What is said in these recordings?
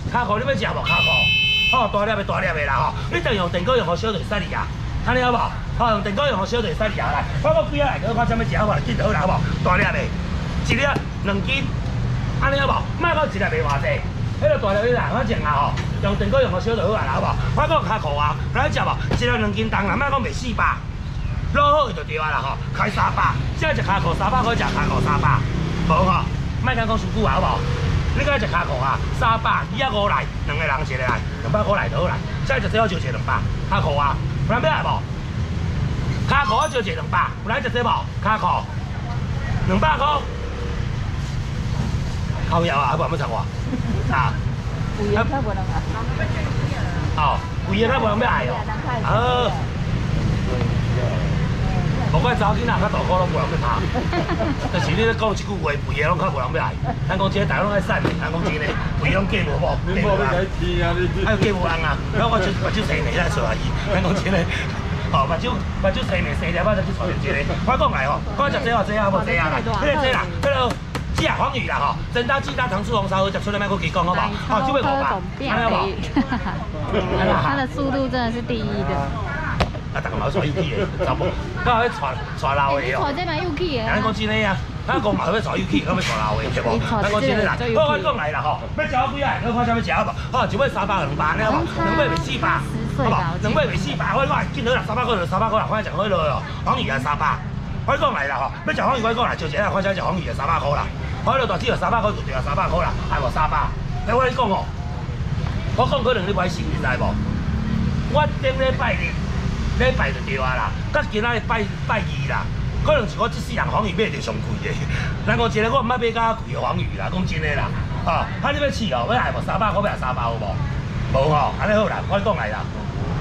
卡裤你要食无？卡裤，好大粒的大粒的啦吼，你等用电锅用好小就会使哩啊，安尼好无？好用电锅用好小就会使哩啊来，我讲几啊来，看啥物食好无？紧好啦好无？大粒的，一粒2斤，安尼好无？莫讲一粒卖偌济，迄个大粒的啦，反正啊吼，用电锅用好小就好啦好无？我讲卡裤啊，来食无？一粒2斤重啦，莫讲卖400。 卤好就对啊啦吼，开300，现在食卡裤300块，食卡裤300，无吼，莫讲讲伤久啊好无？你讲食卡裤啊，300，250来，2个人一个来，200块来就好来。现在就最好就1个200，卡裤啊，有人要来无？卡裤我就1个200，有人食这无？卡裤200块，靠腰啊，还不然要唱我啊？ 贵的较无人爱。 哦，贵的较无人要爱哦。好。 无怪查某囡仔较大个拢无人要拍，但是你咧讲一句话，肥的拢较无人要爱。咱讲这大家拢爱瘦的，咱讲真的，肥拢嫁无无， 你无要该听啊！你还有嫁无人啊？然后我就目睭生的来找阿姨，咱讲真的，哦目睭生的生了，我才去找这个。我讲来吼，我食这啊这啊无这啊来，迄个这啦，迄个鸡啊黄鱼啦吼，真大鸡蛋糖醋红烧鱼，食出来卖过几讲好不好？哦，就卖500，安尼好不好？ 它的速度真的是第一的。 啊，大家嘛要带 UK 的，查某，到尾带老的哦。 带这买 UK 的。 咱讲真的啊，咱讲嘛要带 UK，敢要带老的，对无？咱讲真的啦，好，我讲来啦吼，要食好几啊？你看啥物食好无？好，一尾300、200，你好无？2尾卖400，好无？2尾卖400，我讲紧好啦，300块就300块啦，反正食好落哦。黄鱼啊300，我讲来啦吼，要食黄鱼我讲来，就一下看啥食黄鱼啊300块啦，我了大只就300块就对啊300块啦，还无300。但我跟你讲哦，我讲可能你歹信，你知无？我顶礼拜日。 礼拜就对啊啦，甲今仔日拜2啦，可能是我这世人黄鱼买着上贵的。咱讲真个，我毋捌买较贵的黄鱼啦，讲真的啦，吼，啊你要试哦，要来无300块，要来300好无？无吼，安尼好啦，我讲来啦。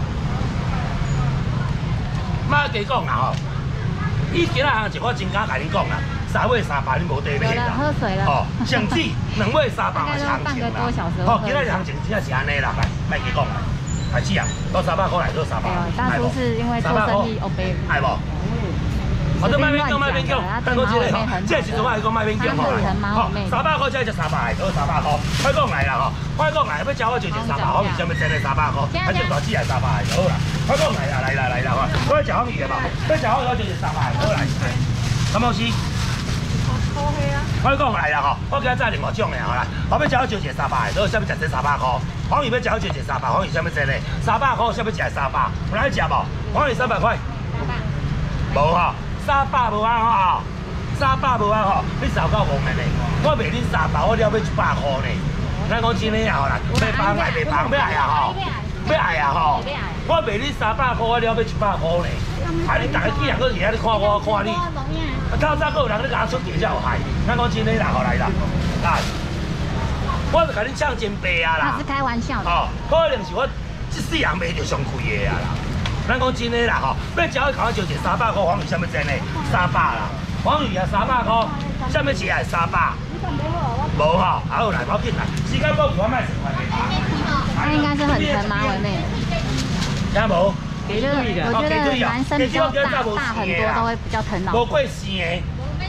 莫加讲啦吼，以今仔行情我真敢甲你讲啦，3尾300你无地买啦。 喝水了。 哦，甚至2尾300嘛是行情啦。哦，今仔日行情真正是安尼啦，来，莫加讲啦。 还是啊，到300块来，到300。 当初是因为做生意，O B。 爱无？我都卖免讲，卖免讲，咱讲这个吼，这时阵我来讲卖免讲吼。好，300块才就300，到300块。我讲来啦吼，我讲来，要食我就300，黄鱼啥物真的300块，还就大只来300就好啦。我讲来啦，来啦吼，我要食黄鱼的嘛，要食黄鱼我就是300，好来。咁冇事。 我讲来啦吼，我今仔载另外种的吼啦，后尾食好就1个300，都啥物食这300块，黄鱼要食好就1个300，黄鱼啥物真的300块，啥物食300，有人食无？黄鱼300块，无吼，300无啊吼，300无啊吼，你少到无的呢，我卖你300，我了要100块呢，咱讲真的啊吼啦，卖房来卖房，要爱啊吼，要爱啊吼，我卖你300块，我了要100块呢，啊你大家几人搁伫遐咧看我看你？ 透早个有人咧甲我出价才有害，咱讲真诶啦，后来啦，来，我是甲你抢真白啊啦。 他是开玩笑的。 哦，可能是我这世人卖着上贵的啊啦。咱讲真诶啦吼，要食我搞就100块，黄鱼啥物真诶？300啦，黄鱼啊300块，啥物钱啊300？无吼，好来，我紧来，时间够我卖10块给他。 他应该是很疼马尾妹。 听无？ 我觉得男生比较大很多都会比较疼老婆。 无过生的。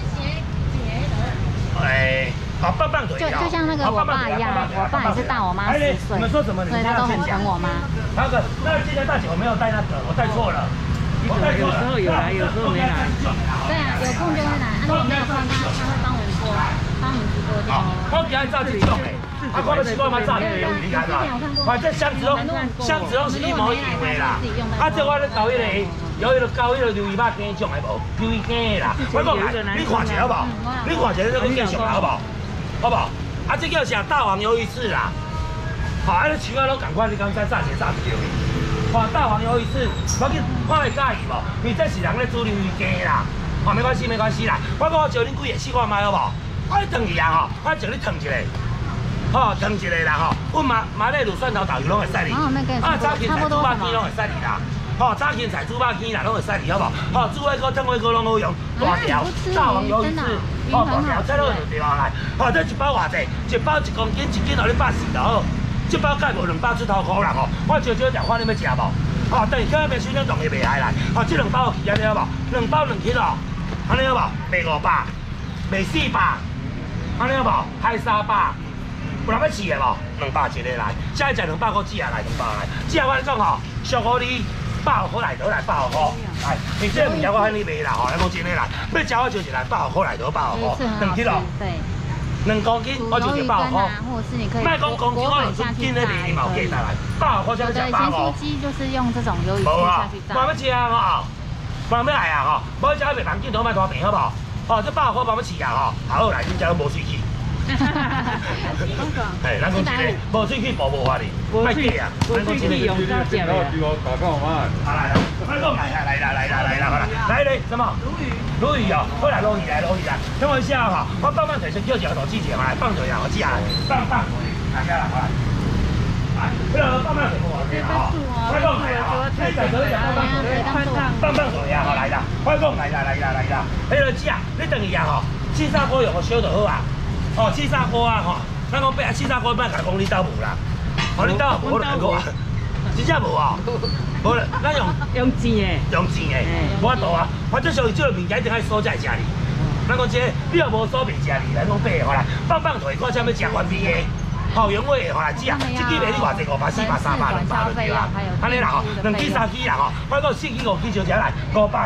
哎，好棒棒腿。 就像那个我爸一样，我爸也是大我妈10岁，所以他都很疼我妈。 那今天大姐我没有带那个，我带错了。 有时候有来，有时候没来。 对啊，有空就会来。如果没有空，他会帮我们做，帮我们直播间。 我今日照这种诶。 啊，我要试看嘛，炸鱼你看嘛，反正箱子拢是一模一样的啦。啊，这我咧搞迄个，有迄个搞迄个鱿鱼肉羹种的无？鱿鱼羹的啦。我讲来，你看一下好不好？你看一下这个介绍啦，好不好？好不好？啊，这叫啥大王鱿鱼翅啦。好，啊，你手啊拢赶快，你刚才炸起炸不着的。好，大王鱿鱼翅，我紧看会介意无？因为这是人咧煮鱿鱼羹啦。好，没关系啦。我讲我招恁几个试看卖好不好？我烫去啊吼，我叫你烫一个。 吼，烫一个啦吼，阮麻辣卤蒜头豆油拢会使哩，啊早芹菜猪肉片拢会使哩啦，吼早芹菜猪肉片啦拢会使哩，好无？吼猪尾膏、汤尾膏拢好用，大条大王鱿鱼翅，吼大条菜拢有对啦来，吼这一包偌济？一包1公斤，1斤互你140就好，这包价无200出头块啦吼，我少少条看你要食无？吼，等于今日水饺冻也袂歹来，吼这2包有去安尼好无？2包2斤哦，安尼好无？卖500，卖400，安尼好无？开300。 有人要试的无？200一个来，下一只200块，鸡啊来200来，鸡啊我讲吼，俗互你100块来倒来100块，来，你这物件我喊你卖啦吼，咱讲真诶啦，要食我就一来100块来倒100块，2 kg， 对 ，2公斤我就100块。 或者是你可以卖讲公斤，我就出斤咧卖，毛价下来100块才食100块。 有的咸酥鸡就是用这种鱿鱼丝下去炸。 无要食啊吼，无要来啊吼，无食袂房紧头卖拖平好无？哦，这100块无要试啊吼，好来，你食无水气。嘿，咱讲真诶，无水气无法哩，卖假啊！ 无水气用炸食的。 来，快讲来嘞，什么？鲈鱼哦，好来鲈鱼来。等我一下哈，我棒棒腿先叫一个大鸡姐来，棒腿啊，我记下来，棒腿，来下来，好来。这个棒棒腿我来哈，快讲来啊！你在这里讲棒棒腿啊，好来啦，快讲来啦，迄个鸡啊，你等伊啊吼，七砂锅用个烧就好啊。哦，七砂锅啊吼，咱讲八七砂锅，别甲讲你兜无啦，哦你兜无来过啊，真正无啊，无啦，咱用煎的， 无法度啊，反正属于这个物件一定爱素才会食哩。咱讲这，你若无素袂食哩，咱讲白好啦，棒棒腿看啥要食原味的，好原味的好来食，一支卖你偌济500、400、300、200就对啦，安尼啦吼，2支3支啦吼，我讲4支5支就食来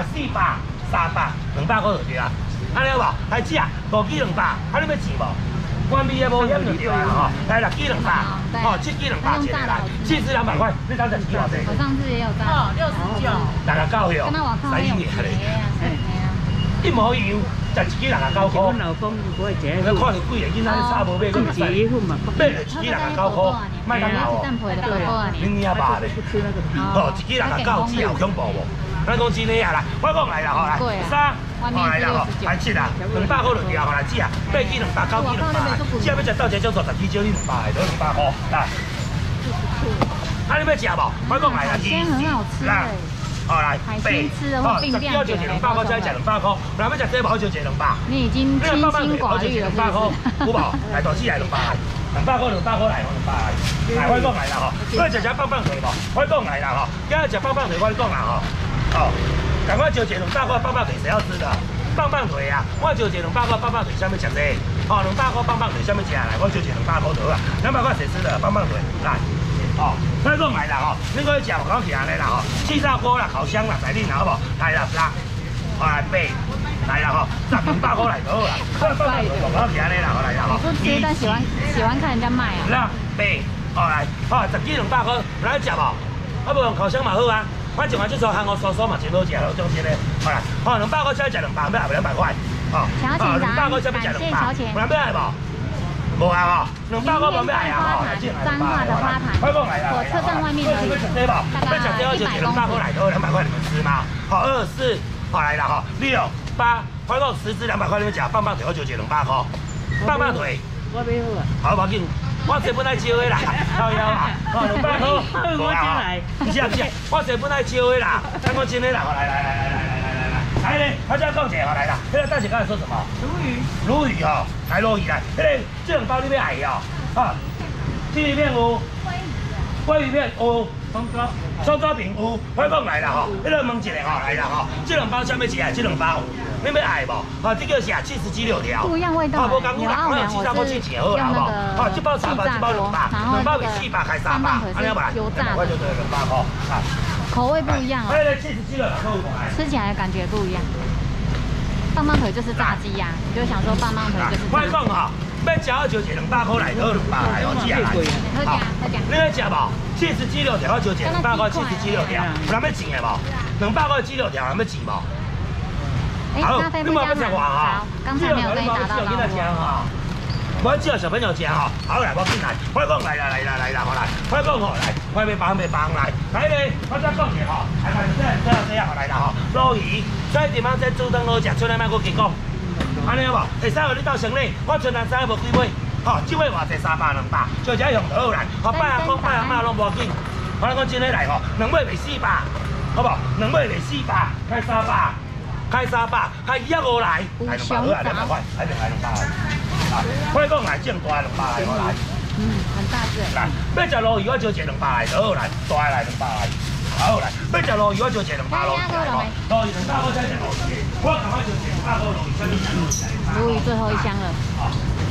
500、400、300、200块就对啦。安尼好无？来姐啊，5支200，啊你要钱无？原味的无盐就对啦吼。来6支200，哦7支200一个来，7支200块，你当10支偌济？ 我上次也有炸。哦，69。 大家够哟，使用的咧，一模一样，11支69块。 我老公不会食。 你看你贵的囡仔你差无买，你咪使。买就1支69块，卖当好哦。恁娘爸咧，哦1支69，只有恐怖无？咱讲真诶啊啦，我讲来啦吼来，3，吼来啦吼，来7啦，200块就对啊，吼来姐啊，8支200，9支200，姐要食到这种50支少你200来，都200块来。啊你要食无？我讲来啦，2，来，好来8，哦，10支就100块，再食200块，若要食这无就1200。 你已经清心寡欲了，是 200块，有无？来大支来200来，200块来，200来。来我讲来啦吼，我食棒棒腿无？我讲来啦吼，今日食棒棒腿，我讲啦吼。哦，赶快就1200块棒棒腿，谁要吃的？棒棒腿啊！我就1 200块棒棒腿，下面吃这。哦，200块棒棒腿，下面吃来，我就1 200块得了。200块谁吃的？棒棒腿来。哦，再讲来啦吼，恁个食我讲是安尼啦吼，气炸锅啦、烤箱啦，在恁好无？来啦6，哦来8，来啦吼，200块来得啦。棒棒腿我讲是安尼啦，来啦吼。 不吃，但喜欢看人家卖啊。 6、8，哦来，哦10支200块，来食无？啊无用烤箱嘛好啊。反正我这时候韩国烧烧嘛真好食咯，种真嘞，好啦，好200块才食200，要来200块，哦，200块才要食200，不然要来无？无啊吼，200块无要来啊吼， 彰化的花坛，火车站外面的， 要吃这无？要吃这我就200块来头，200块你们吃吗？好2、4，好来啦吼，6、8，我讲10支200块你们食，棒棒腿我就200块，棒棒腿， 我买好啊， 好无紧。我这本来招的啦，靠腰啦，哦200块， 我进来， 不是，我这本来招的啦，咱讲真的啦，来，来咧，我再讲一下，来啦，迄个大姐刚才说什么？鲈鱼哦，来鲈鱼来，迄个这2包你要爱哦，啊，鲫鱼片有，鲑鱼片有，葱抓饼有，我讲来啦吼，迄个问一下吼，来啦吼，这2包啥物事啊？这2包。你要爱无？啊，这个是70支6条， 不一样味道。 无讲啦，我有7包去钱好啦，好无？啊，这包3包，这包200，2包比400开300，安尼吧？ 油炸我就得200块，啊， 口味不一样哦。 那个70支了， 吃起来感觉不一样。棒棒腿就是炸鸡呀，你就想说棒棒腿就是炸鸡。 我讲哈，要食我就1 200块来，好200来哦，这样来。 好食。 你要食无？70支6条，我就1 200块70支6条，有人要钱的无？200块支6条，有人要钱无？ 好，你们要吃我哈？刚才没有跟你打到招呼。 我只有小朋友吃哈，好来，我进来，我讲来啦，好来，我讲好来，我要帮来，来咧，我再讲一下吼，这样好来啦吼，鲈鱼，在地方在煮汤好食，出来卖我给讲，安尼好无？会使互你到城里，我全人知无几尾，吼，这尾偌济300、200，就这样就好来，吼，拜阿公拜阿妈拢无紧，我讲真诶来吼，2尾卖400，好无？2尾卖400，开300。开300，开150来，200来200块，来200来。我讲来正大200来，我来。 很大只。 来，要食鲈鱼我就1 200来，好来，大来200来，好来。要食鲈鱼我就1 200鲈鱼来，鲈鱼200块才1鲈鱼，我赶快就1 200块鲈鱼， 鲈鱼最后一箱了。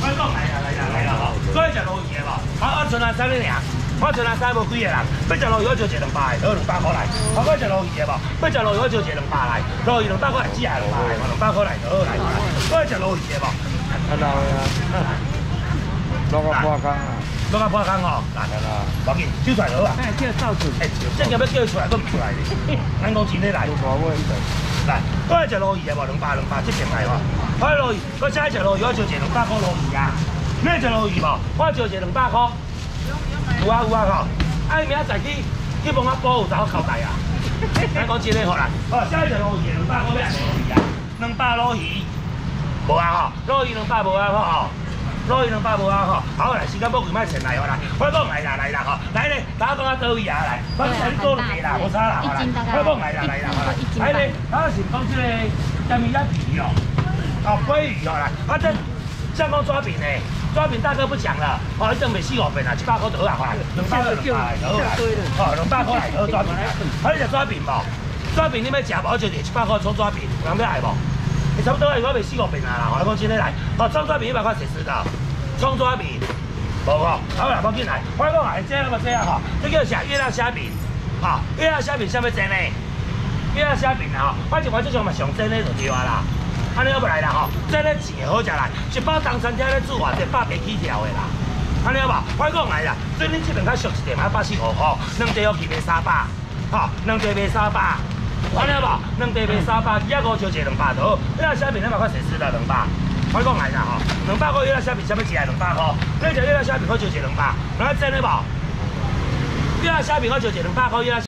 我讲来啦吼，所以食鲈鱼的无，我剩下3个尔，我剩下3无几个人，要食鲈鱼我就1两百的，200块来。我讲食鲈鱼的无，要食鲈鱼我就1200来，鲈鱼200块来，只200来，200块来就好来。我食鲈鱼的无。 看到呀，落个破缸啊， 落个破缸吼，来啦，无紧，揪出来就好啊。 哎，叫造出。 这叫要叫出来都唔出来的，咱讲真诶来。来，我来食鲈鱼的无，200这边来吼。我鲈鱼，我现在食鲈鱼，我就1 200块鲈鱼啊。你食鲈鱼无？我就1 200块。有啊吼，明仔载去帮我补有找交代啊。咱讲真诶好啦，好，现在食鲈鱼200块要鲈鱼啊，200鲈鱼，无啊吼，鲈鱼200无啊吼。鲈鱼200无啊吼，好来，时间宝贵，莫前来哦啦。我讲来啦吼，来咧，大家讲啊倒位啊来，我先做两个啦，无差啦，好啦。我讲来啦好啦，来咧，啊是讲即个虾米鸭皮哦，鲑鱼哦来，啊这像讲抓饼呢，抓饼大哥不讲了，一顿袂4、5遍啦，100块就好啦，快，200就来，好啦，200块来好抓饼啦。你食抓饼无？抓饼你要食无？就100块葱抓饼，有人要爱无？差不多我袂4、5遍啦，我讲真诶来，葱抓饼100块谁知道？葱抓饼，无吼，好啦，无紧来，我讲来这个这吼，这叫啥月亮虾饼，月亮虾饼啥物真呢？月亮虾饼啦我一款这种嘛上真诶就对啊啦，安尼好不来啦吼，真诶钱好食来，一包当餐厅咧煮偌济100几条的啦，安尼好无？我讲来啦，所以恁这边较俗一点，140、5块，2地要去卖300，吼，2地卖300。安尼好无？2地卖300，一个就1 200就好。月亮虾饼200块谁吃的200？我讲来啦吼，200块月亮虾饼啥物食200块？你食月亮虾饼我就1 200，然后真的无？月亮虾饼我就1 200块月亮。